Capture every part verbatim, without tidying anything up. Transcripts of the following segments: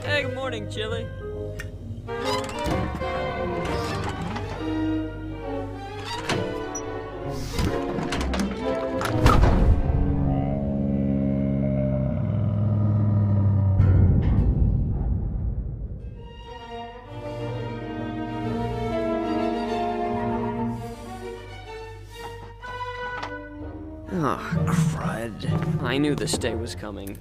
Hey, good morning, Chillie. Oh, crud. I knew this day was coming.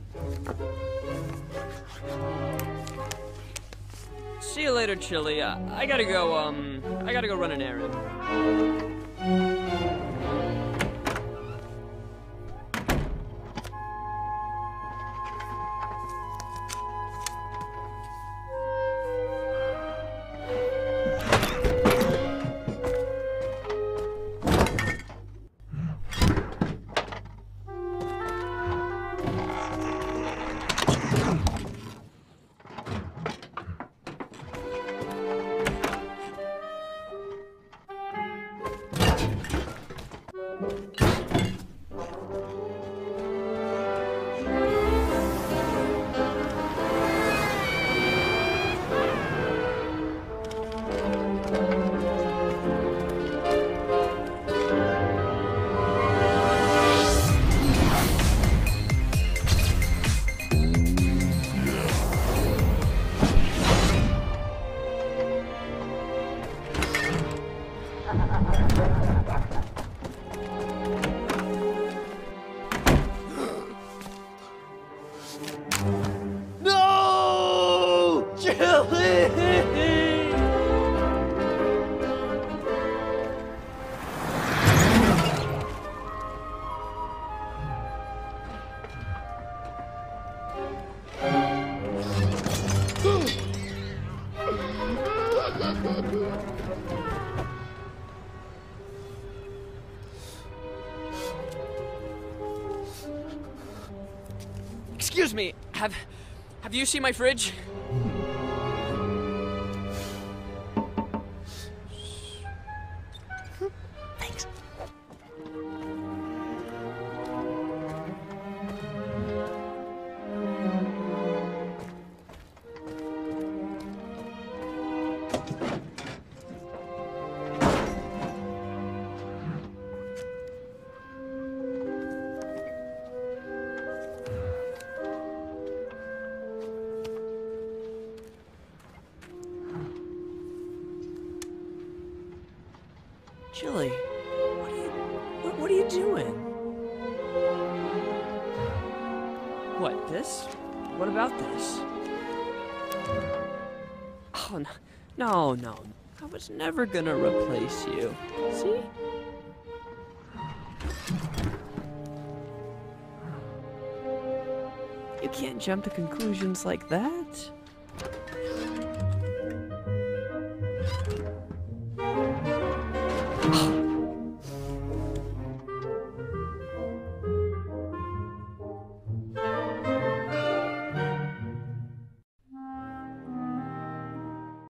See you later, Chillie. Uh, I gotta go, um, I gotta go run an errand. No! Chillie! Excuse me, have have you seen my fridge? Thanks. Chillie, what are you, what, what are you doing? What, this? What about this? Oh, no, no, no. I was never gonna replace you. See? You can't jump to conclusions like that.